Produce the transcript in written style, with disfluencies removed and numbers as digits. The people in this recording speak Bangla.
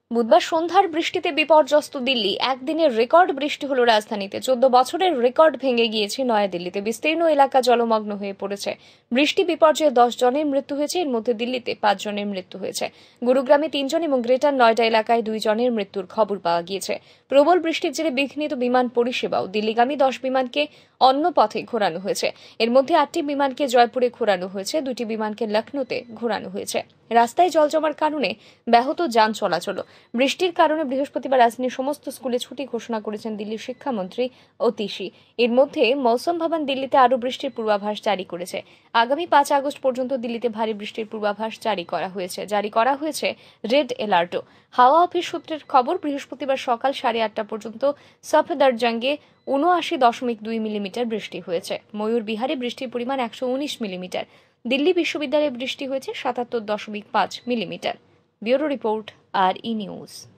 বুধবার সন্ধ্যার বৃষ্টিতে বিপর্যস্ত দিল্লি। একদিনের রেকর্ড বৃষ্টি হলো রাজধানীতে। 14 বছরের রেকর্ড ভেঙে গিয়েছে নয়াদিল্লিতে। বিস্তীর্ণ এলাকা জলমগ্ন হয়ে পড়েছে। বৃষ্টি বিপর্যয়ে 10 জনের মৃত্যু হয়েছে। এর মধ্যে দিল্লিতে 5 জনের মৃত্যু হয়েছে। গুরুগ্রামে 3 জন এবং গ্রেটার নয়ডা এলাকায় 2 জনের মৃত্যুর খবর পাওয়া গিয়েছে। প্রবল বৃষ্টির জেরে বিঘ্নিত বিমান পরিষেবাও। দিল্লিগামী 10 বিমানকে অন্য পথে ঘোরানো হয়েছে। এর মধ্যে 8টি বিমানকে জয়পুরে ঘোরানো হয়েছে, 2টি বিমানকে লখনৌতে ঘোরানো হয়েছে। রাস্তায় জল জমার কারণে ব্যাহত যান চলাচল। বৃষ্টির কারণে বৃহস্পতিবার রাজধানীর সমস্ত স্কুলে ছুটি ঘোষণা করেছেন দিল্লির শিক্ষামন্ত্রী অতীশী। এর মধ্যে মৌসুম ভবন দিল্লিতে আরও বৃষ্টির পূর্বাভাস জারি করেছে। আগামী 5 আগস্ট পর্যন্ত দিল্লিতে ভারী বৃষ্টির পূর্বাভাস জারি করা হয়েছে রেড অ্যালার্টও। হাওয়া অফিস সূত্রের খবর, বৃহস্পতিবার সকাল 8:30 পর্যন্ত সফদরজঙ্গে 79.2 মিলিমিটার বৃষ্টি হয়েছে। ময়ূরবিহারে বৃষ্টির পরিমাণ 119 মিলিমিটার। দিল্লি বিশ্ববিদ্যালয়ে বৃষ্টি হয়েছে 77.5 মিলিমিটার। ব্যুরো রিপোর্ট, আর ই নিউজ।